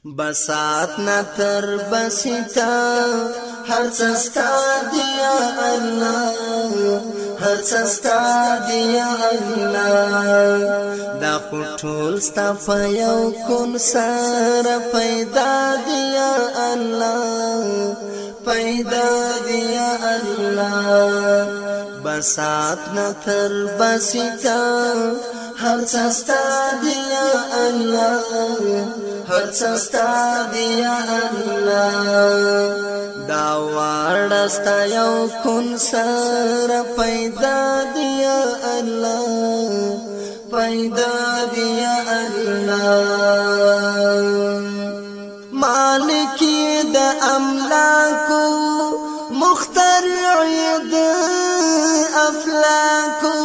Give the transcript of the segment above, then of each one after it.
بسات نتر بسیتا هر سستا دیا اللہ هر سستا دیا اللہ دا خطول ستا فیو کن سار پیدا دیا اللہ پیدا دیا اللہ بسات نتر بسیتا هر سستا دیا اللہ هر سستا دیا اللہ دا وارستا یو کن سر پیدا دیا اللہ پیدا دیا اللہ مالکی دا املاکو مخترعی دا افلاکو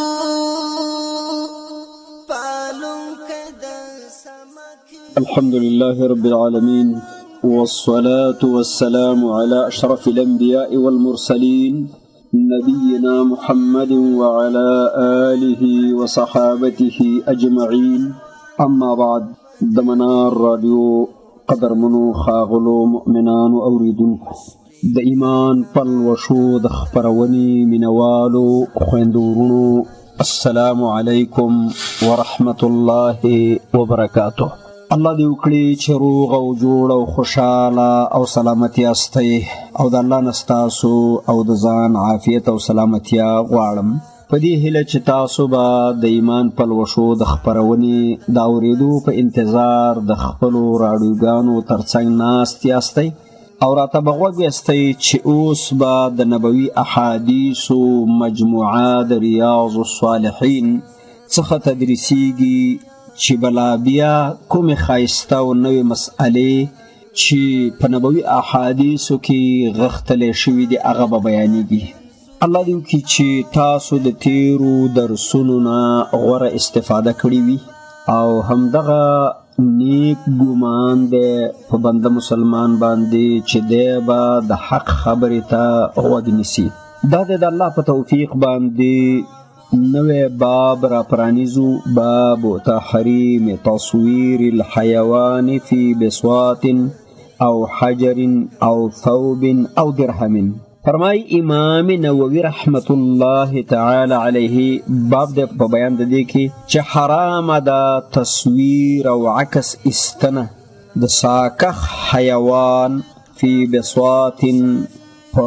الحمد لله رب العالمين والصلاة والسلام على أشرف الأنبياء والمرسلين نبينا محمد وعلى آله وصحابته أجمعين أما بعد دمنار راديو قدر منو خاغلو مؤمنان أوريدونكو د ایمان پل وشو د خپرونی منوالو خویندورونو السلام علیکم ورحمة الله وبرکاته. الله دې وکړي چې روغ او جوړ او خوشاله او سلامتی استئ او د الله نه ستاسو او د ځان عافیت او سلامتیا غواړم په دې هیله چې تاسو به د ایمان پلوشو د خپرونې د اورېدو په انتظار د خپلو راډیوګانو ترڅنګ ناست یاستئ او راته به غوږ یاستئ چې اوس به د نبوي احادیثو مجموعه د ریاض الصالحین څخه تدریسیږي چې بلا بیا کومې ښایسته او نوې مسئلې چې په نبوي احادیثو کې غښتلې شوي دي هغه به بیانېږي. الله دې وکړي چې تاسو د تیرو درسونو نه غوره استفاده کړې وي او همدغه نیک ګمان دی په بنده مسلمان باندې چې دی به د حق خبرې ته غوږ نیسي. دا د الله په توفیق باندې نوے باب را پرانیزو باب تحریم تصویر الحیوان فی بسوات او حجر او ثوب او درهم. فرمائی امام نووی رحمت اللہ تعالی علیہ باب دے پا بیان دے کی چه حرام دا تصویر او عکس استنه د ساکخ حیوان فی بسوات پا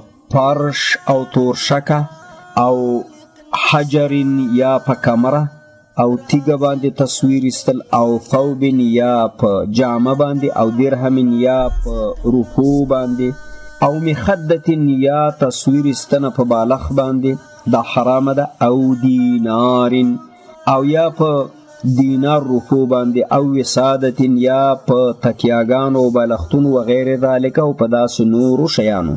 پرش او تورشکه او حجر یا په کمره او تیګه باندې تصویر استل او ثوب یا په جامه باندې او درهم یا په روپو باندې او مخدت یا تصویر استنه په بالغ باندې دا حرام ده او دینار او یا په دینار روپو باندې او وسادت یا په تکیاګانو بالښتونو وغیره ذالک او په داسې نورو شیانو.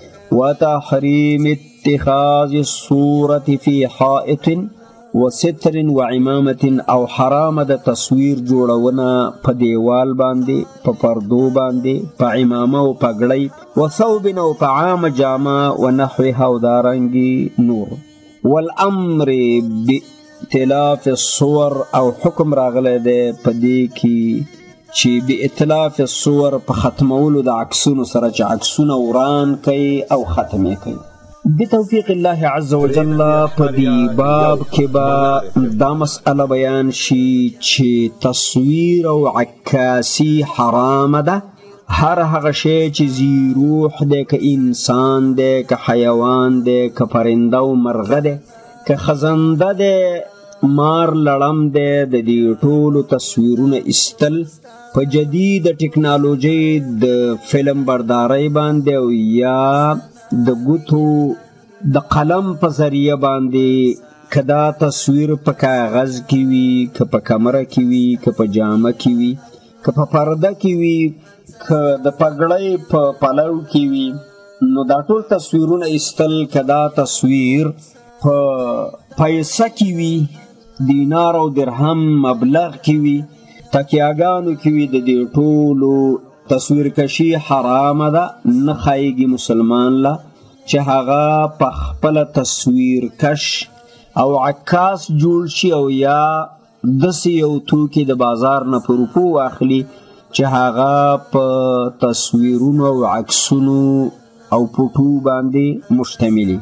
وتحریم اتخاذ الصورة في حائط وستر وعمامة او حرام د تصویر جوړونه په دیوال باندې په پردو باندې په عمامه او پګړۍ وثوب او په عام جامه ونحوها او دارنګي نور. والامر باتلاف الصور او حکم راغلی دی په دې کې چې باتلاف الصور په ختمولو د عکسونو سره چې عکسونه وران کوي او ختمې کوي. بتوفیق الله عز وجل په دې باب کې به دا مسئله بیان شي چې تصویر او عکاسی حرام ده. هر هغه شی چې ذی روح دی که انسان دی که حیوان دی که پرنده او مرغه دی که خزنده دی مار لړم دی د دې ټولو تصویرونه ایستل په جدید ټکنالوژي د فلم بردارۍ باندې او یا د ګوتو د قلم په ذریعه باندې که دا تصویر په کاغذ کې وي که په کمره کې وي که په جامه کې وي که په پرده کې وي که د پګړۍ په پلو کې وي نو دا ټول تصویرونه ایستل که دا تصویر په پیسه کې وي دینار او درهم مبلغ کې وي تکیاګانو کې وي د دې ټولو تصویر کشی حرام ده. نه خایږي مسلمان له چې هغه په خپله تصویر کش او عکاس جوړ شي او یا داسې یو توکي د بازار نه په روپو واخلي چې هغه په تصویرونو او عکسونو او پوټو باندې مشتملي.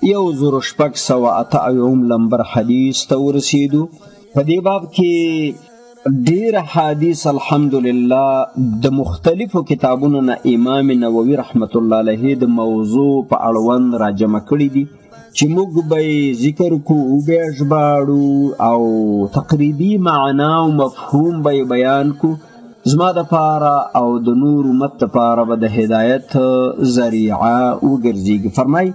1608 نمبر حدیث ته ورسېدو. په دې باب کې ډېر حدیث الحمدلله د مختلفو کتابونو نه امام نووي رحمت الله علیه د موضوع په اړوند راجمع کړي دي چې موږ به ذکر کوو، به ژباړو او تقریبي معنا او مفهوم به بیان کو. زما دپاره او د نور امت دپاره به د هدایت ذریعه وګرځېږي. فرمایي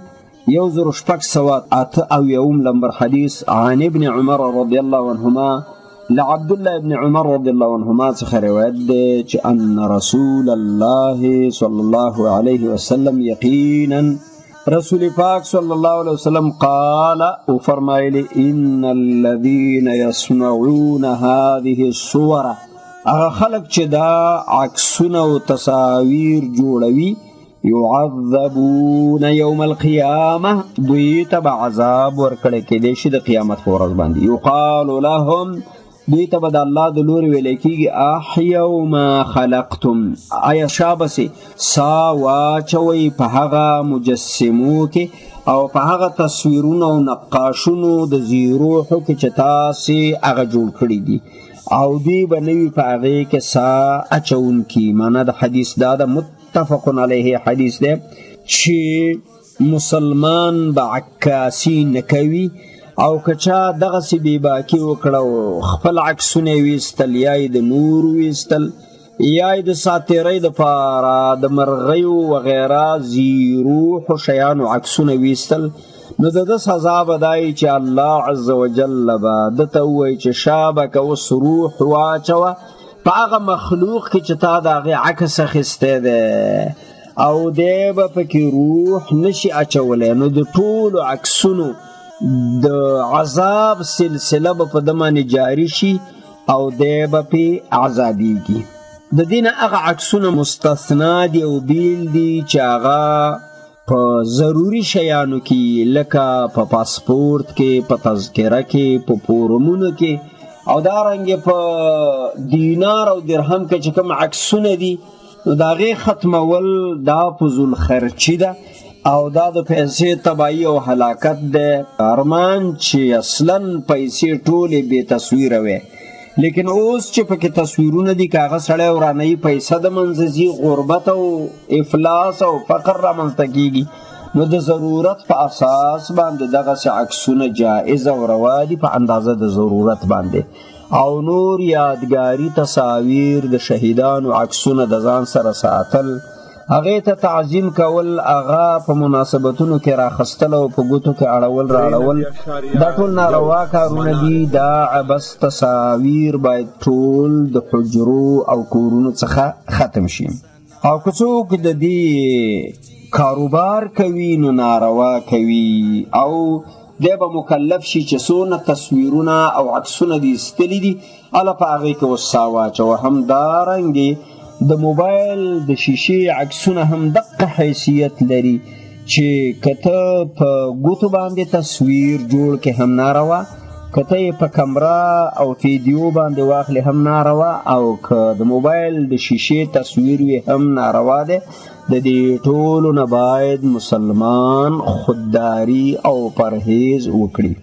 1608 نمبر حدیث عن ابن عمر رضی الله عنهما، لعبد الله ابن عمر رضی الله عنهما څخه روایت دی چې ان رسول الله صلی الله علیه وسلم یقینا رسول پاک صلی الله علیه وسلم قال او فرمایلی ان الذين يصنعون هذه الصور، هغه خلق چې دا عکسونه او تصاویر جوړوي، يعذبون يوم القيامة، دوی ته به عذاب ورکړی کېدی شي د قیامت په ورځ باندې. يقال لهم، دوی ته به د الله د لورې ویلی کېږي احیوا ما خلقتم، آیا شابسې سا واچوئ په هغه مجسمو کې او په هغه تصویرونو او نقاشونو د زیروحو کې چې تاسې هغه جوړ کړي دي، او دوی به نه وي په هغې کې سا اچونکي. معنا د حدیث دا ده، متفق علیه حدیث دی چې مسلمان به عکاسي نه کوي، او که چا دغسې بېباکي وکړه او خپل عکسونه یې ویستل یا یې د نورو ویستل یا یې د ساتیرۍ دپاره د مرغیو وغیره زیروحو شیانو عکسونه ویستل، نو د ده سزا به دا وي چې الله عز وجل به ده ته ووایي چې شابکه اوس روح واچوه په هغه مخلوق کې چې تا د هغې عکس اخیستی دی او دی به پکې روح نشي اچولی، نو د ټولو عکسونو د عذاب سلسله به په ده باندې جاري شي او دی به پې عذابیږي. د دې نه هغه عکسونه مستثنا دي او بیل دي چې هغه په ضروري شیانو کې لکه په پاسپورت کې، په تذکره کې، په فورمونو کې او دارنګې په دینار او درهم کې چې کوم عکسونه دي، نو د هغې ختمول دا فضول خرچي ده او دا د پیسې تباهي او هلاکت دی. ارمان چې اصلا پیسې ټولې بې تصویره وې، لیکن اوس چې پکې تصویرونه دي که هغه سړی ورانوي پیسه د منځه ځي، غربت او افلاس او فقر رامنځته کېږي، نو د ضرورت په اساس باندې دغسې عکسونه جایز او روا دي په اندازه د ضرورت باندې، او نور یادګاري تصاویر د شهیدانو عکسونه د ځان سره ساتل، هغې ته تعظیم کول، هغه په مناسبتونو کې راخستل او په ګوتو کې اړول راړول، دا ټول ناروا کارونه دي. دا عبث تصاویر باید ټول د حجرو او کورونو څخه ختم شي، او که څوک د دې کاروبار کوي نو ناروا کوي او دی به مکلف شي چې څونه تصویرونه او عکسونه دې ایستلي دي هله په هغې کې اوس سا واچوه. همدارنګې د موبایل د شیشې عکسونه هم دقه حیثیت لري چې که ته په ګوتو باندې تصویر جوړ کې هم ناروا، که ته یې په کمره او ویډیو باندې واخلې هم ناروا، او که د موبایل د شیشې تصویر وي هم ناروا دی. د دې ټولو نه باید مسلمان خودداري او پرهیز وکړي.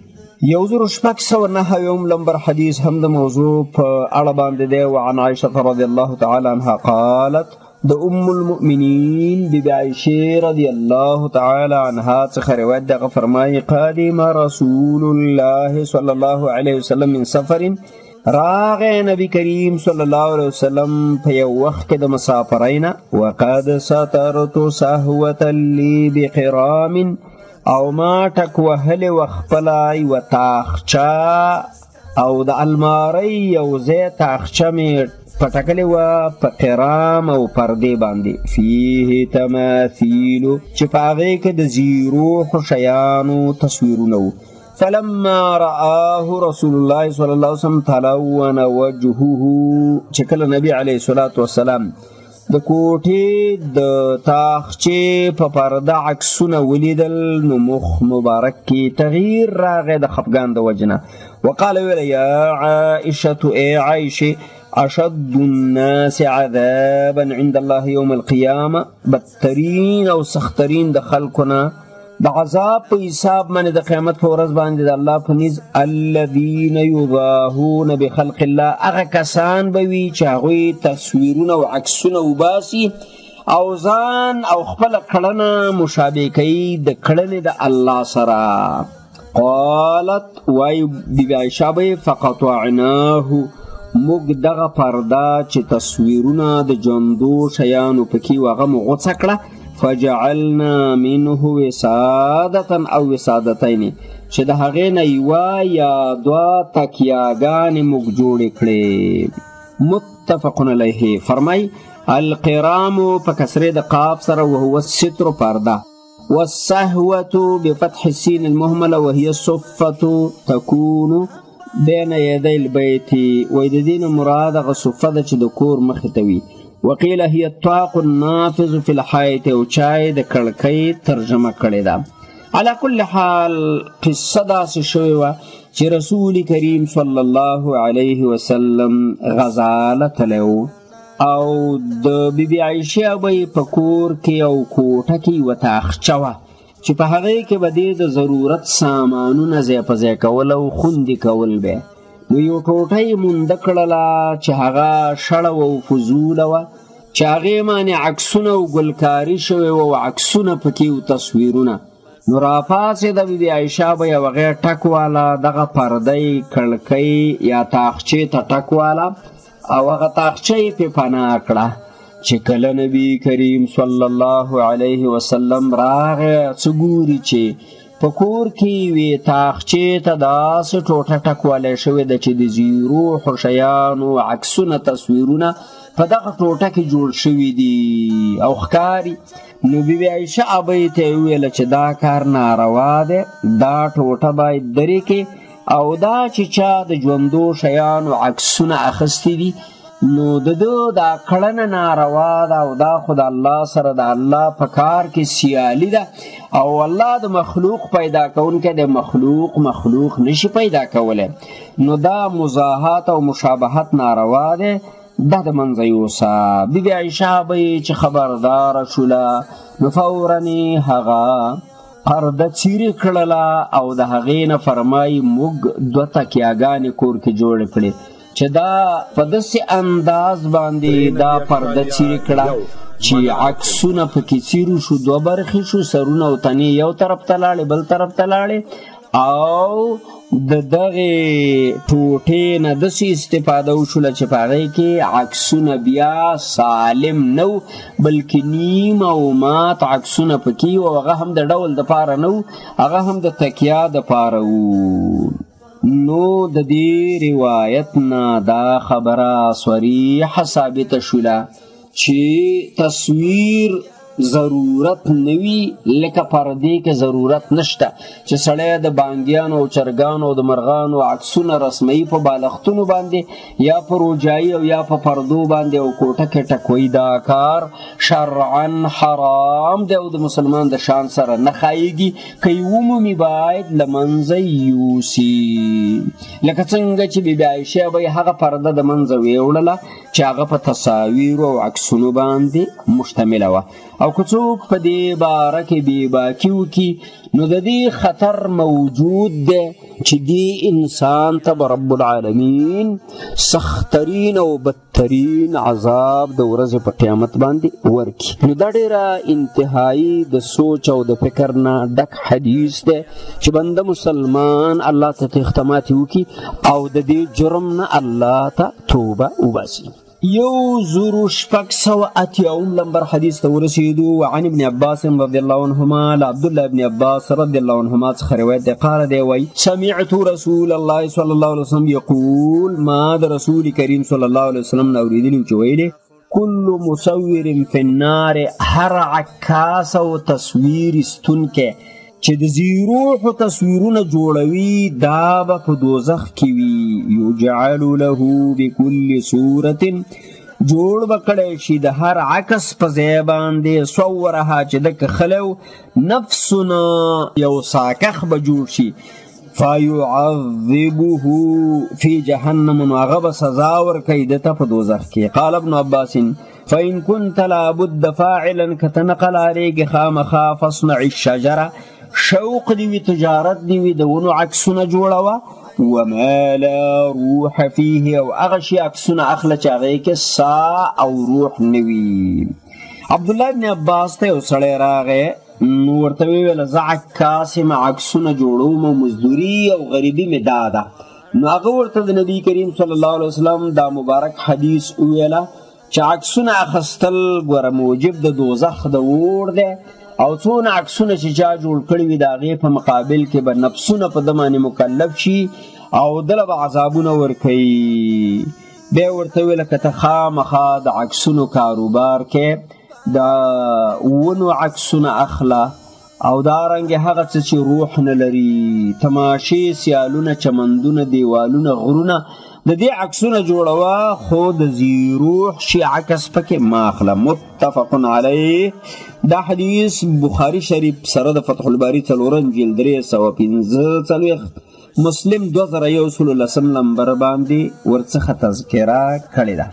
1609 نمبر حدیث هم د موضوع په اړه باندې دی. وعن عائشة رضی الله تعالی عنها قالت، د ام المؤمنین بی عائشة رضی الله تعالی عنها څخه روایت دغه فرمایي قدم رسول الله صلی الله علیه وسلم من سفر، راغی نبی کریم صلی الله علیه وسلم په یو وخت کې د مسافرۍ نه، وقد سترت صحوة لی بقرام، او ما ټک وهلې وه خپله یوه تاخچه او د المارۍ یو ځای تاخچه مې پټکلې وه په قرام او پردې باندې، فیه تماثیلو، چې په هغې کې د زیروحو شیانو تصویرونه وو. فلما رآه رسول الله صلی الله علیه وسلم تلون وجهه، چې کله نبی علیه الصلاة والسلام د کوټې د تاخچې په پرده عکسونه ولیدل، نو مخ مبارک کې تغییر راغی د خفګان د وجې نه. وقال ویل یا عائشة، ای عائشې، اشد الناس عذابا عند الله يوم القيامه، بدترین او سخترین د خلقنا د عذاب په حساب باندې د قیامت په ورځ باندې د الله په نيز الذين يضاهون بخلق الله، هغه کسان به وي چې هغوی تصویرونه او عکسونه وباسي او ځان او خپل کړنه مشابه کوي د کړنې د الله سره. قالت وای بیبي عایشه به فقطعناه، موږ دغه پرده چې تصویرونه د ژوندو شیانو پکې و هغه مو غوڅه کړه، فجعلنا منه وسادة او وسادتین، چې د هغې نه یوه یا دوه تکیاګانې موږ جوړې کړې. متفق علیه. فرمای القرام په کسرې د قاف سره وهو الستر پرده، والسهوة بفتح السين المهملة وهي الصفة تكون بين يدي البيت، وای د دې نه مراد هغه صفه ده چې د کور مخې ته وي. وقیل هي الطاق النافذ في الحائط، او چای د کړکۍ ترجمه کړې ده. على كل حال قصه داسې شوې وه چې رسول کریم صلی الله علیه وسلم غزاله تللی و او د بیبي عایشه به په کور کې او کوټه کې یوه تاخچه وه چې په هغې کې به دې د ضرورت سامانونه ځای په ځای کول او خوندې کول به. نو یو ټوټه یې مونده کړله چې هغه شړه او فضوله وه، چې هغې باندې عکسونه او ګلکاري شوې وه او عکسونه پکې و تصویرونه. نو راپاڅېده بیبي عایشه به یې هغې ټک واله، دغه پرده یې کړکۍ یا تاخچې ته ټک واله او هغه تاخچه یې پې پناه کړه. چې کله نبي کریم صلی الله علیه وسلم راغی څه ګوري چې په کور کې وی تاخچې ته داسې ټوټه ټکوالی شوې ده چې د زیرو شیانو عکسونه تصویرونه په دغه ټوټه کې جوړ شوي دي او ښکاري. نو بیبي عایشه ابۍ ته یې وویله چې دا کار ناروا دی، دا ټوټه باید درې کې، او دا چې چا د ژوندو شیانو عکسونه اخیستي دي نو د ده دا کړنه ناروا ده او دا خو د الله سره د الله په کار کې سیالي ده، او الله د مخلوق پیدا کوونکی د مخلوق نشي پیدا کولی. نو دا مزاحات او مشابهت ناروا دی، دا د منځه یوسه. بیبي عایشه به چې خبرداره شوله نو فورا هغه پرده څیرې کړله او د هغې نه فرمایي موږ دوه تکیاګانې کور کې جوړې کړې چې دا په داسې انداز باندې دا پرده څیرې کړه چې عکسونه پکې څیرو شو، دوه برخې شو، سرونه او تنې یو طرف ته لاړې بل طرف ته لاړې، او د دغې ټوټې نه داسې استفاده وشوله چې په هغې کې عکسونه بیا سالم نه و بلکې نیم او مات عکسونه پکې و، هغه هم د ډول دپاره نه و، هغه هم د تکیا دپاره و. نو د دې روایت نه دا خبره صریحه ثابته شوله چې تصویر ضرورت نوي لکه پردې کې ضرورت نشته چې سړی د بانګیانو او چرګانو او د مرغانو عکسونه رسموي په بالښتونو باندې یا په روجایي او یا په پردو باندې او کوټه کې ټکوي. دا کار شرعا حرام دی او د مسلمان د شان سره نه ښایېږي، که یې ومومي باید له منځه یوسي. لکه څنګه چې بیبي عایشه به یې هغه پرده د منځه ویوړله چې هغه په تصاویرو او عکسونو باندې مشتمله وه، او که څوک په دې باره کې بېباکي وکړي نو د دې خطر موجود دی چې دې انسان ته به رب العالمین سختترین او بدترین عذاب د ورځې په قیامت باندې ورکړي. نو دا ډېره انتهایی د سوچ او د فکر نه ډک حدیث دی چې بنده مسلمان الله ته تختماتې وکړي او د دې جرم نه الله ته توبه وباسي. 1680 نمبر حدیث ته ورسېدو. وعن ابن عباس رضی الله عنهما، له عبدالله ابن عباس رضی الله عنهما څخه روایت دی، قال دی وایي سمعت رسول الله صلی الله علیه وسلم یقول، ما د رسول کریم صلی الله علیه وسلم نه اورېدلي چې ویلې کل مصور فی النار، هر عکاس او تصویر استونکی چې د زیروحو تصویرونه جوړوي دا به په دوزخ کې وي. یجعل له بکل صورت، جوړ به کړی شي د هر عکس په ځای باندې صورها چې ده کښلی نفسونه یو ساکخ به جوړ شي، فيعذبه في جهنم، نو هغه به سزا ورکوي دته په دوزخ کې. قال ابن عباس فإن كنت لابد فاعلا، که ته نه قلاریږي خامخا فاصنع الشجره، شوق دی وي، تجارت دی وي، د ونو عکسونه جوړوه، وما لا روح فيه، او هغه شي عکسونه اخله چې هغې کې سا او روح نه وي. عبدالله ابن عباس ته یو سړی راغی، نو ورته ویل زه عکاس یم، عکسونه جوړوم او مزدوري او غریبي مې دا ده. نو هغه ورته د نبي کریم صلی الله علیه وسلم دا مبارک حدیث وویله چې عکسونه اخیستل ګوره موجب د دوزخ د اور دی، او څونه عکسونه چې چا جوړ کړي وي د هغې په مقابل کې به نفسونه په ده باندې مکلف شي او دله به عذابونه ورکوي. بیا ورته ویله که ته خامخا د عکسونو کاروبار کې د ونو عکسونه اخله او دارنګې هغه څه چې روح نه لري، تماشې، سیالونه، چمندونه، دیوالونه، غرونه، د دې عکسونه جوړوه، خو د ذی روح شي عکس پکې ما اخله. متفق علیه. دا حدیث بخاری شریف سره د فتح الباری 4 جلد 345، مسلم 2119 نمبر باندې ورڅخه تذکره کړې ده.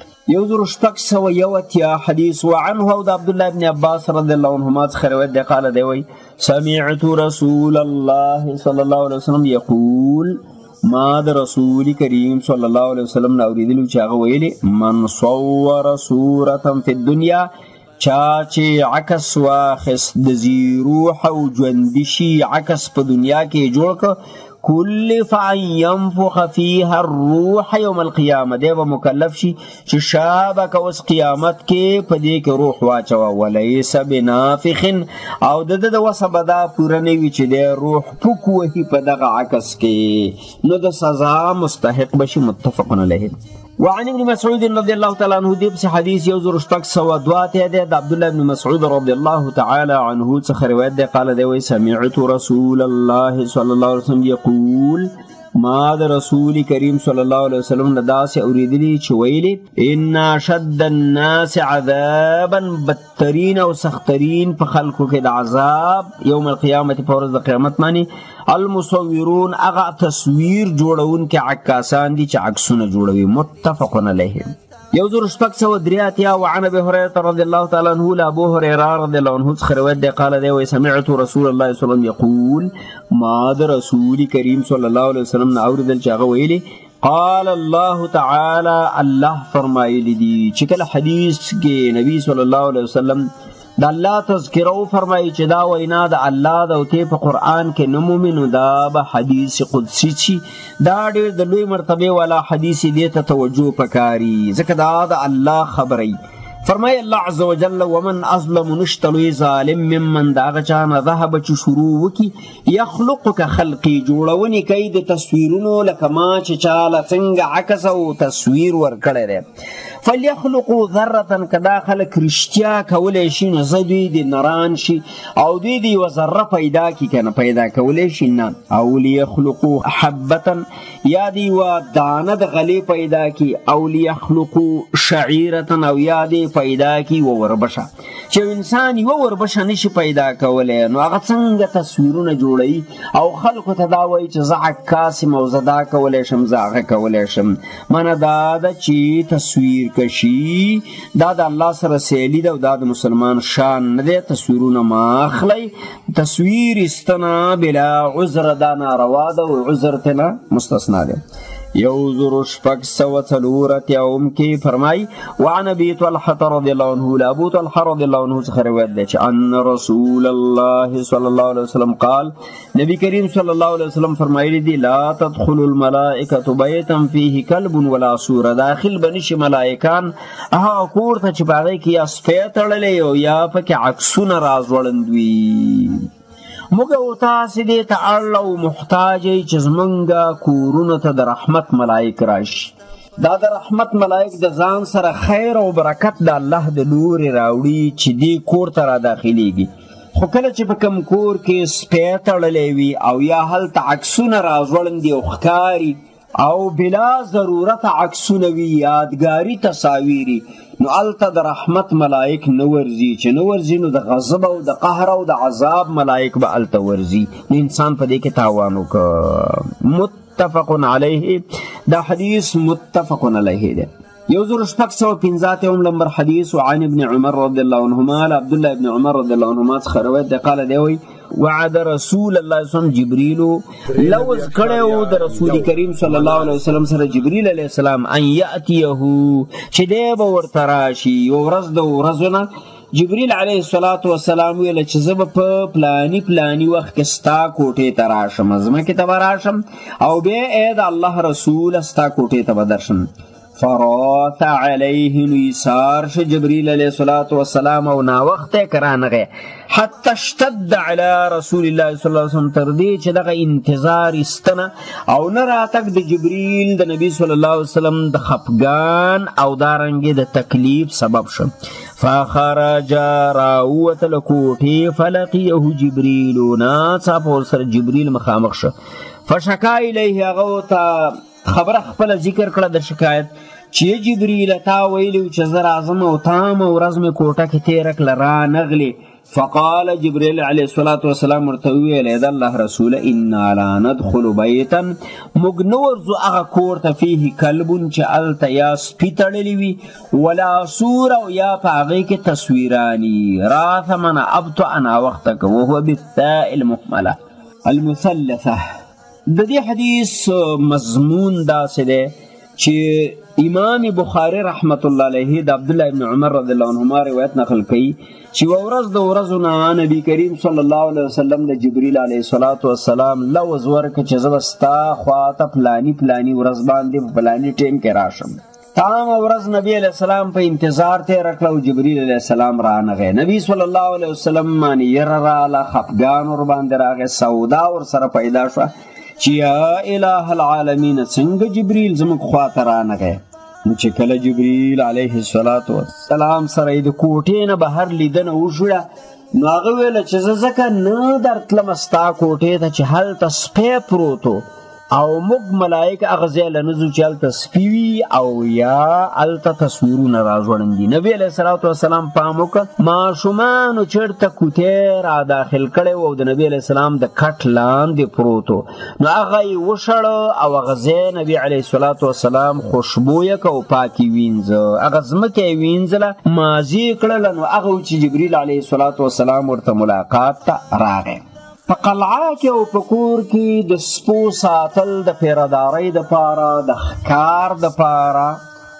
1601 حدیث وعنه، او د عبدالله ابن عباس رضی الله عنهما څخه روایت دی، قال دی وی سمعت رسول الله صلی الله علیه وسلم یقول، ما د رسول کریم صلی الله علیه وسلم نه اوریدلي چې هغه ویلي من صور صورة فی الدنیا، چا چې عکس واخیست د ذی روح او ژوندي شي عکس په دنیا کې جوړ کړ، کلف ان ينفخ فيها الروح يوم القيامه، دی به مکلف شي چې شابه که اوس قیامت کې په دې کې روح واچوه، وليس بنافخ، او د ده د وسه به دا پوره نه وي چې دی روح پوک وهي په دغه عکس کې، نو د سزا مستحق بشي. متفق علیه. وعن ابن مسعود رضی الله تعالی عنه، دی پس حدیث 1602 ته دی، د عبدالله ابن مسعود رضی الله تعالی عنه څخه روایت دی، قال دی وی سمعت رسول الله صلی الله علیه وسلم یقول، ما د رسول کریم صلی الله علیه وسلم نه داسې اوریدلي چې ویلي ان اشد الناس عذابا، بدترین او سخترین په خلکو کې د عذاب یوم القیامت، په ورځ د قیامت باندې، المصورون، هغه تصویر جوړونکي عکاسان دي چې عکسونه جوړوي. متفق علیه. 1603 وعن ابي هريره رضي الله تعالى عنه، لابو هريره رضي الله عنه څخه روایت دی، قال دی سمعت رسول الله صلی الله علیه وسلم یقول، ما د رسول کریم صلی الله علیه وسلم نه اوریدل چې هغه ویلي قال الله تعالی، الله فرمایلی دي چې کله حدیث کې نبی صلی الله علیه وسلم د الله تذکره فرمایي چې دا وینا د الله د اوته په قرآن کې نمومي، نو دا به حدیث قدسی شي. دا ډېر د لوی مرتبه والا حدیث دې ته توجه پکاري، ځکه دا د الله خبري. فرمای الله عز وجل ومن اظلم، نشته لوی ظالم ممن د هغه چا نه ذهب چې شروع وکړي یخلق که خلقي، جوړونې کوي د تصویرونو لکه ما چې چاله څنګه عکس او تصویر ورکړی دی. فلیخلقوا ذرة، که دا خلک رښتیا کولی شي نو زه دوی د نران شي او دوی د یوه ذره پیدا کړي، که نه پیدا کولی شي نه، او لیخلقوا حبة، یا د یوه دانه د غلې پیدا کړي، او لیخلقوا شعیرة، او یا د پیدا کړي یوه وربشه، چې انسان یوه وربشه نشي پیدا کولی، نو هغه څنګه تصویرونه جوړوي او خلکو ته دا وایي چې زه عکاس یم او زه دا کولی شم زه هغه کولی شم. معنه دا ده چې تصویر کشي دا د الله سره سیالي ده او دا د مسلمان شان نه دی. تصویرونه ما اخلی، تصویر استنا بلا عذر دا ناروا ده او عذر تینا مستثنا ده. 1604 کې فرمای وعن ابي طلحه رضي الله عنه، لابو طلحه رضي الله عنه څخه روایت ده چې ان رسول الله صلى الله عليه وسلم قال، نبی کریم صلی الله علیه وسلم فرمایلی دی لا تدخل الملائکه بیتا فيه کلب ولا صوره، داخل بنشي ملائکان هغه کور ته چې په هغې کې یا سپی تړلی او یا پکې عکسونه راځوړند وي. موږ او تاسې دې ته اړ او محتاج یې چې زمونږ کورونو ته د رحمت ملایک راشي. دا د رحمت ملایک د ځان سره خیر او برکت د الله د لورې راوړي چې دې کور ته را داخلیږي. خو کله چې په کوم کور کې سپی تړلی وي او یا هلته عکسونه راځوړندي او ښکاري او بلا ضرورت عکسونه وي، یادګاري تصاویري، نو الته د رحمت ملائک نه ورځي، چې نه ورځي نو د غضب او د قهر او د عذاب ملائک به الته ورځي. نو انسان په دې کې تاوان وکړ. متفق علیه، دا حدیث متفق علیه ده. 1615 نمبر حدیث عن ابن عمر رضی الله عنهما، عبد الله ابن عمر رضی الله عنهما څخه روایت ده، قال دی وی وعد رسول الله صلی الله علیه وسلم جبريل، لوز کړو د رسول کریم صلی الله علیه وسلم سره جبريل علیه السلام ان یاتیه، چې دی به ورته راشي یو ورځ د ورځونه. جبريل علیه السلام ویل چې زه به په پلانی وخت کې ستا کوټې ته راشم، ځمکې ته به راشم او بیا ای د الله رسول ستا کوټې ته به درشم. فراث علیه، نو ایثار شه جبريل علیه السلام او ناوخته کرانغه حتی اشتد علی رسول الله صلی الله علیه وسلم، تر دې چې دغه انتظار استنه او نه راتګ د جبريل د نبی صلی الله علیه وسلم د خفګان او دارنګې د تکلیف سبب شه. فخرج راوت لکوټې فلقیه جبريل، ناڅاپه ورسره جبريل مخامخ شه. فشکا الیه، هغه ته خبره خپله ذکر کړه د شکایت، چې جبريل تا ویلو چې زه راځم او تام ورځ مې کوټه کې تېره کړه را نغلې. فقال جبريل علیه السلام ورته وویل د الله رسول انا لا ندخل بیتا، موږ نه ورځو هغه کور ته فيه کلب چې هلته یا سپي تړلی وي ولا سور او یا په هغې کې تصویراني. راث من ابطأ ناوخته که وهو بالثاء المهمله المثلثه. د دې حدیث مضمون داسې دی چې امام بخاری رحمت الله علیه د عبدالله ابن عمر رضی الله عنهما روایت نقل کوي چې یوه ورځ د ورځو نه نبي کریم صلی الله علیه وسلم د جبریل علیه السلام لوز ورکړه چې زه به ستا خواته پلاني ورځ باندې په پلاني ټیم کې راشم. تمام ورځ نبی علیه السلام په انتظار تېره کړه او جبریل علیه السلام رانغی. نبی صلی الله علیه وسلم باندې یره راغله، خفګان ورباندې راغی، سودا ورسره پیدا شوه چې یا اله العالمین څنګه جبریل زموږ خواته رانغی. نو چې کله جبریل علیه السلام سره یې د کوټې نه بهر لیدنه وشوه، نو هغه ویله چې زه ځکه نه درتلم ستا کوټې ته چې هلته سپی پروت و او موږ ملائک هغه ځای له نه ځو چې هلته سپي وي او یا هلته تصویرونه راځوړندي. نبي علیه الصلاة والسلام پام وکړه، ماشومانو چېرته کوټې را داخل کړی و او د نبي علیه السلام د کټ لاندې پروت و. نو هغه یې وشړه او هغه ځای نبي علیه الصلاة والسلام خوشبویه که او پاک یې وینځه، هغه ځمکه یې وینځله، مازې یې کړله. نو هغه و چې جبریل علیه الصلاة والسلام ورته ملاقات ته راغی. په قلعه کې او په کور کې د سپو ساتل د پیردارۍ دپاره، د ښکار دپاره،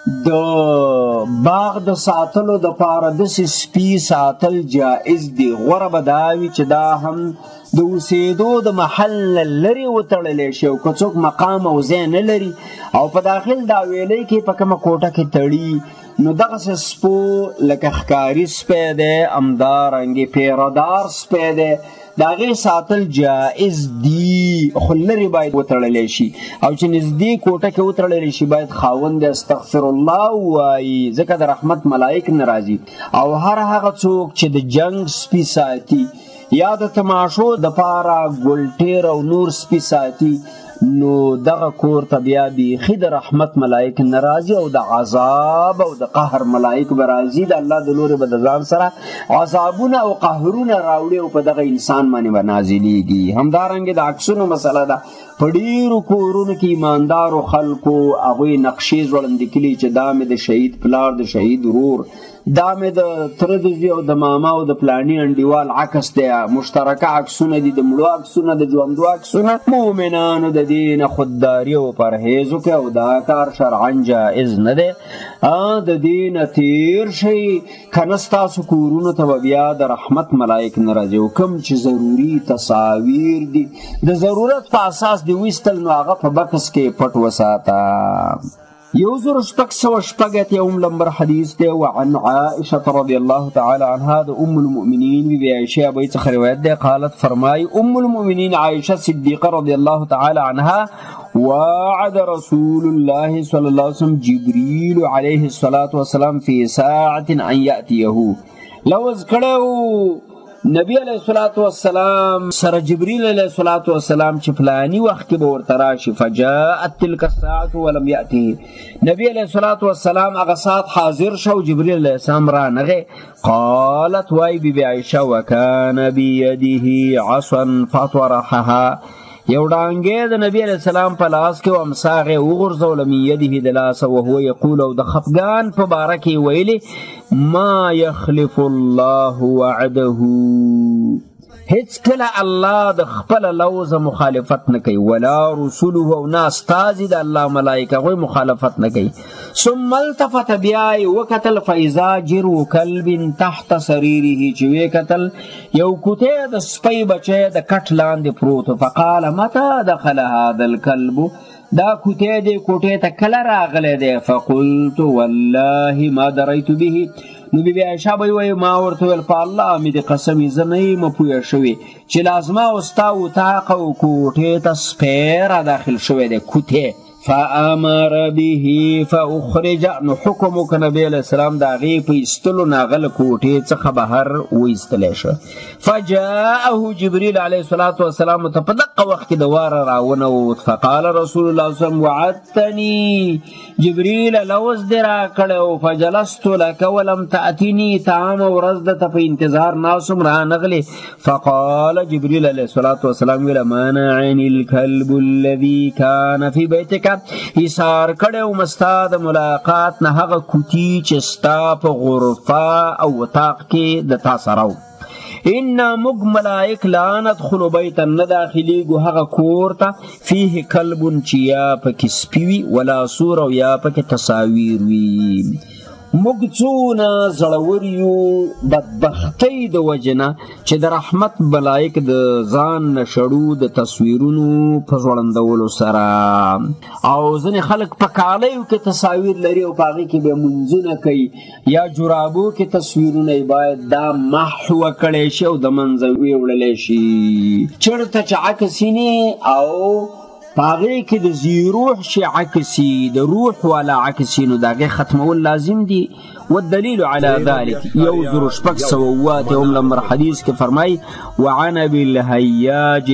د باغ د ساتلو دپاره داسې سپي ساتل جایز دي. غوره به دا وي چې دا هم د اوسېدو د محل نه لرې وتړلی شي او که څوک مقام او ځای نه لري او په داخل دا ویلی کې په کومه کوټه کې تړي، نو دغسې سپو لکه ښکاري سپی دی، همدارنګې پیردار سپی دی، د هغې ساتل جایز دي، خو لرې باید وتړلی شي او چې نږدې کوټه کې وتړلی شي باید خاوند استغفر الله ووایي، ځکه د رحمت ملائک نه راځي. او هر هغه څوک چې د جنګ سپي ساتي یا د تماشو دپاره ګلټیر او نور سپي ساتي، نو دغه کور ته بیا بیخي د رحمت ملائک نه راځي او د عذاب او د قهر ملائک به راځي، د الله د لورې به د ځان سره عذابونه او قهرونه راوړي او په دغه انسان باندې به نازلیږي. همدارنګې د عکسونو مسله ده، په ډېرو کورونو کې ایماندارو خلکو هغوی نقشې ځوړندې کړي چې دا مې د شهید پلار، د شهید ورور، دا مې د تره د زوی او د ماما او د پلاني انډیوال عکس دی، مشترکه عکسونه دي، د مړو عکسونه، د ژوندو عکسونه. مؤمنانو د دې نه خودداري او پرهیز وکړئ او دا کار شرعا جایز نه دی. د دې نه تېر شئ، که نه ستاسو کورونو ته به بیا د رحمت ملائک نه راځي. او کوم چې ضروري تصاویر دي د ضرورت په اساس دې ویستل، نو هغه په بکس کې پټ وساته. 1686 نمبر حدیث دی وعن عائشة رضی الله تعالی عنها د ام المؤمنین بی عائشہ ابی څخه روایت دی، قالت فرمای ام المؤمنین عائشہ صدیقہ رضی الله تعالی عنها وعد رسول الله صلی الله علیه وسلم جبریل علیه الصلاة والسلام فی ساعة ان یأتیه، لوز کړو نبی علیہ الصلوۃ والسلام سره جبرئیل علیہ الصلوۃ والسلام چې فلانی وخت کې به ورته راشي فجاءت تلك الساعه ولم ياته نبی علیہ الصلوۃ والسلام هغه ساعت حاضر شو جبرئیل علیہ السلام را نغه قالت وای بی عائشہ وکان بيده عصا فطرحها یو ډانګې د نبی علیہ السلام په لاس کې ومساغه وغورځول من يده د لاس او هو یقول او د خفغان په باره کې ویلي ما يخلف الله وعده هیڅ کله الله د خپل لوز مخالفت نه کوي ولا رسوله او نه استاد د الله ملائکه غوي مخالفت نه کوي ثم التفت بیای وکتل فاذا جرو کلب تحت سریره چې وکتل یو کوته د سپی بچی د کټ لاندې پروت فقال متى دخل هذا الكلب دا کوته د کوټه ته کله راغله ده فقلت والله ما دريت به نو بی عائشہ وی ما ورته ول په الله می د قسم زنی مپوی شوی چې لازمه اوستا او تاق او کوټه ته سپیر داخل شوی ده کوته فامر به فاخرج نو حکم نبی علیہ السلام دا غی په استلو ناغل کوټه څخه بهر وېستل شو فجاءه جبريل علیہ الصلوۃ والسلام ته په دغه وخت کې دوار راونه او فقال رسول الله صلی الله علیه وسلم وعدتنی جبريل لوز درا کړو فجلست لك ولم تاتني تام ورزد ته په انتظار ناسم را نغلی فقال جبريل علیہ الصلوۃ والسلام ولمانا عن الكلب الذي كان في بيتك ایثار کړو مستاد ملاقات نه هغه کوتی چې ستا په غرفه او طاق کې د تاسراو ان مغ ملائک لا ندخل بیتا نداخلی گو هغه کورتا فيه کلب چیا پک سپیوی ولا سور او یا پک تصاویر وی مگڅونه زړوریو بدبختی د وجنه چې د رحمت ملائک د ځان نشړو د تصویرونو په ځوړندولو سره او ځنې خلک په کالیو کې تصاویر لري او په هغې کې به منځونه کوي یا جرابو کې تصویرونه باید دا محو کړی شي او د منځه ویوړلی شي چېرته چې عکسینې او پاغه کې د زیروح شي عکسی د روح والا عکسی نو داغه ختمول لازم دي والدليل على ذلك يوزر شبك سووات يوم لمر حديث کې فرمای وعن بالهياج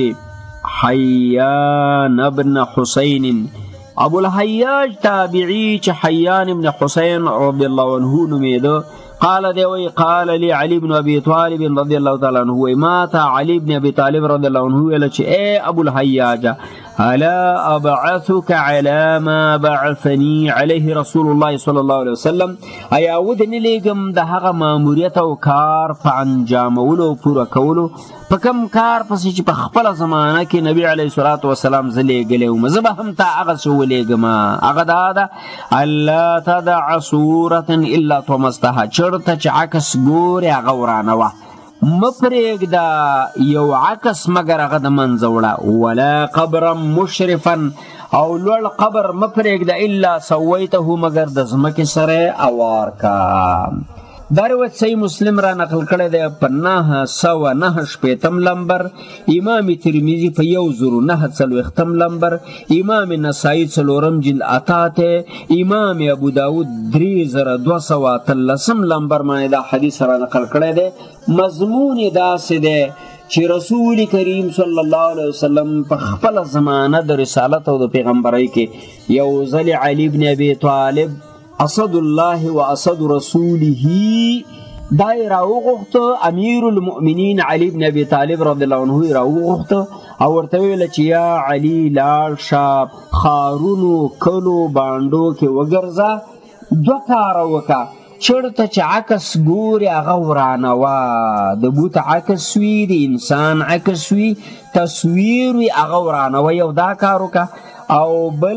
حيان ابن حسين ابو الهياج تابعي چې حيان ابن حسين رضي الله عنه نميده قال دوي قال لي علي بن ابي طالب رضي الله تعالى عنه مات علي بن ابي طالب رضي الله عنه ولا اي ابو الهياج الا ابعثك على ما بعثني عليه رسول الله صلى الله عليه وسلم ایا ودنی لګم د هغه ماموریت او کار په انجامولو پوره کولو په کم کار پسې چې په خپل زمانہ کې نبی علیه الصلاۃ والسلام زلې غلې مزه هم تا هغه سولېګم هغه دا الله تدع صوره الا تمستها چرته چې عکس ګوري هغه ورانه وا مپریگ دا یو عکس مگر هغه د منځه وړه ولا قبرا مشرفا او لوړ قبر مپریگ دا الا سویته مگر د ځمکې سره اوار کا دا روایت صحیح مسلم را نقل کړی دی په 909 لمبر امام ترمذی په 1049 لمبر امام نسائی 4 جلد اته امام ابو داود 3213 لمبر باندې دا حدیث را نقل کړی دی مضمون داسې دی چې رسول کریم صلی الله علیه وسلم په خپل زمانه د رسالت او د پیغمبرۍ کې یو ځل علی بن ابي طالب اسد الله و اسد رسوله دای راوغخته امیر المؤمنین علی بن ابي طالب رضی الله عنه راوغخته او ورته ویل چې یا علی لال شاب خارونو کلو باندو کې وګرځه دو کار وکا چرته چې عکس ګوري هغه ورانه وا د بوت عکس وی د انسان عکس وی تصویر وی هغه ورانه وا یو دا کار وکا او بل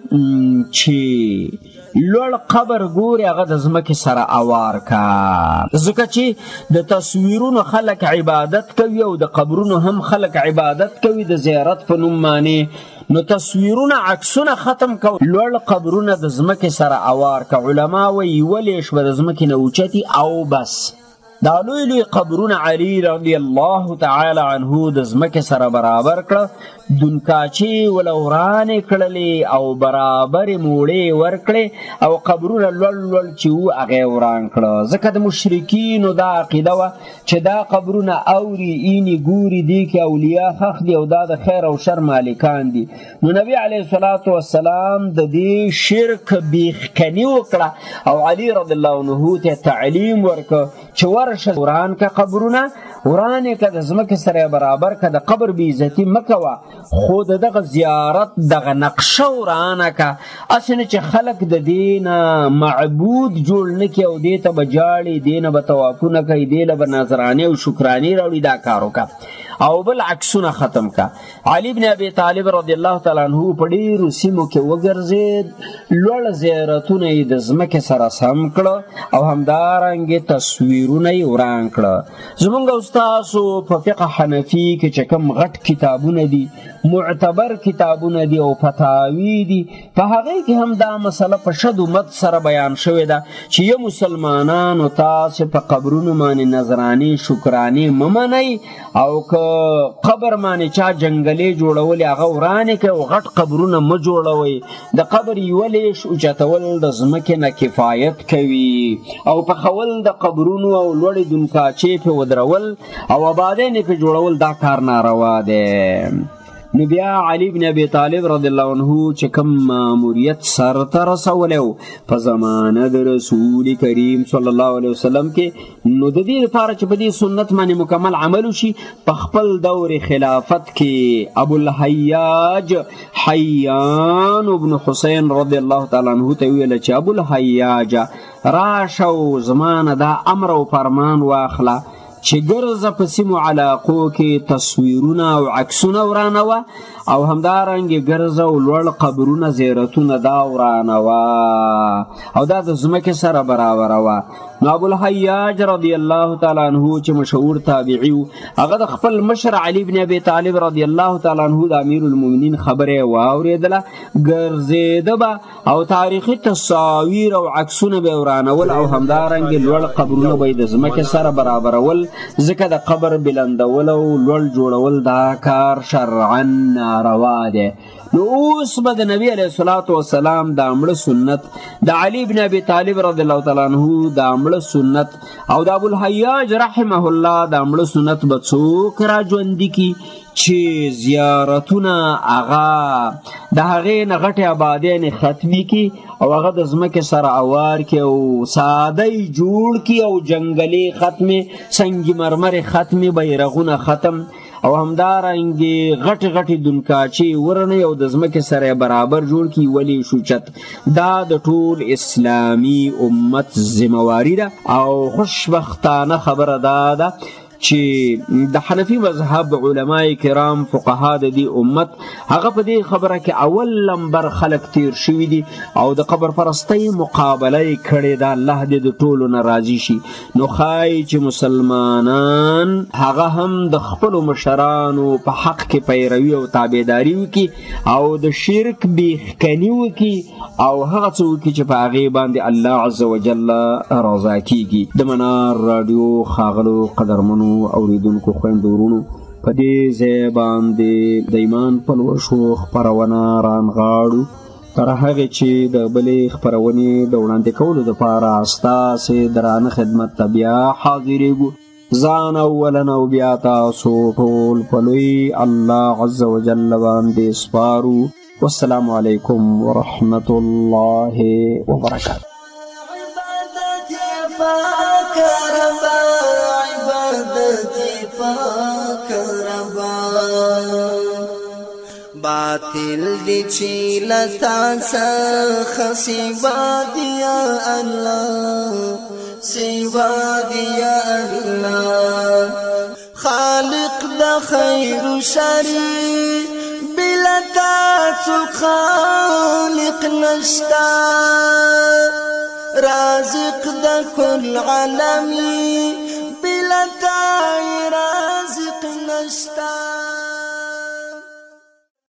چې لوړ قبر ګوري هغه د ځمکې سره اوار کا ځکه چې د تصویرونو خلک عبادت کوي او د قبرونو هم خلک عبادت کوي د زیارت په نوم باندې نو تصویرونه عکسونه ختم کو لوړ قبرونه د ځمکې سره اوار کا علما وایي ولې شوه د ځمکې نه اوچتي او بس دا لوی لوی قبرونه علی رضی الله تعالی عنه د ځمکې سره برابر کړه دونکاچې وله ورانې کړلې او برابرې موړې ورکړې او قبرونه لوړ لوړ چې وو هغه وران کړه. ځکه د مشرکینو دا عقیده وه چې دا قبرونه اوري اینې ګوري دې کې اولیاء ښخ دي او دا د خیر او شر مالکان دي. نو نبي علیه الصلاة والسلام د دې شرک بیخکني وکړه او علي رضی الله عنه ته تعلیم ورکړه چې ورشه وران که قبرونه وران یې که د ځمکې سره برابر که د قبر بې عزتي مه کوه خو د دغه زیارت دغه نقشه ورانه که هسې نه چې خلک د دې نه معبود جوړ نه کړي او دې ته به جاړي دې نه به طوافونه کوي دې له به نظرانې او شکرانې راوړي دا کار وکړه او بل عکسونه ختم کا. علي بن ابي طالب رضی الله تعالی عنه په ډېرو سیمو کې وګرځېد لوړ زیارتونه یې د ځمکې سره سم کړه او همدارنګې تصویرونه یې وران کړه. زمونږ او ستاسو په فقه حنفي کې چې کوم غټ کتابونه دي معتبر کتابونه دي او فتاوی دي په هغې کې هم دا مسله په شد و مد سره بیان شوې ده چې یو مسلمانانو تاسې په قبرونو باندې نظرانې شکرانې مه منئ او که قبر باندې چا جنګلې جوړولې هغه ورانې کړئ او غټ قبرونه مه جوړوئ. د قبر یوه لیش اوچتول د ځمکې نه کفایت کوي او پخول د قبرونو او لوړې دونکاچې پې ودرول او آبادۍ پې جوړول دا کار ناروا دی. نو بیا علي بن ابي طالب رضی الله عنه چې کوم ماموریت سرته رسولی و په زمانه د رسول کریم صلی الله علیه وسلم کې نو د دې لپاره چې په دې سنت باندې مکمل عمل وشي په خپل دور خلافت کې ابوالحیاج حیان بن حسین رضی الله تعالی عنه ته ویله چې ابوالحیاج راشه او زمانه دا امر او فرمان واخله چې ګرځه په سیمو علاقو کې تصویرونه او عکسونه ورانوه او همدارنګې ګرځه او لوړ قبرونه زیارتونه دا ورانوه او دا د ځمکې سره برابروه. نو ابوالحیاج رضی الله تعالی عنه چې مشهور تابعي و هغه د خپل مشر علي بن ابي طالب رضی الله تعالی عنه د امیر المؤمنین خبره یې واورېدله ګرځېده به او تاریخي تصاویر او عکسونه به یې ورانول او همدارنګې لوړ قبرونه به یې د ځمکې سره برابرول ځکه د قبر بلندول او لوړ جوړول دا کار شرعا ناروا دی. نو اوس به د نبی علیه الصلاة والسلام دا مړه سنت د علي بن ابي طالب رضی الله تعالی عنه دا مړه سنت او د ابوالحیاج رحمه الله دا مړه سنت به څوک را ژوندي کي چې زیارتونه هغه د هغې نه غټې آبادیانې ختمي کي او هغه د ځمکې سره اوار کي او سادی جوړ کي او جنګلې ختمې سنگ مرمرې ختمې بیرغونه ختم او همدارنګې غټې غټې دونکاچې ورنوي او د ځمکې سره برابر جوړ کي ولې شوچت. دا د ټول اسلامي امت ذمواري ده او خوشبختانه خبره دا ده چې د حنفي مذهب علماء کرام فقها د دې امت هغه په دې خبره کې اول لمبر خلک تیر شوي دي او د قبر پرستۍ مقابله یې کړې ده. الله دې د ټولو نه راضي شي. نو ښایي چې مسلمانان هغه هم د خپلو مشرانو په حق کې پیروي او تابعداري وکړي او د شرک بیخکني وکړي او هغه څه وکړي چې په هغې باندې الله عز وجل رضا کیږي. د منار راډیو ښاغلو قدرمنو اوریدونکو خویندو ورونو په دې ځای باندې د ایمان پلوشو خپرونه رانغاړو تر هغې چې د بلې خپرونې د وړاندې کولو دپاره ستاسې درانه خدمت ته بیا حاضرېږو. ځان اولا او بیا تاسو ټول په لوی الله عز وجل باندې سپارو. والسلام علیکم ورحمة الله وبرکاته. باطل دی چی لتا څخه سوا دی یا الله سوا دی یا الله خالق د خیر و شر بلتا څوک خالق نشتا رازق د کل عالمی بلتا رازق نشتا.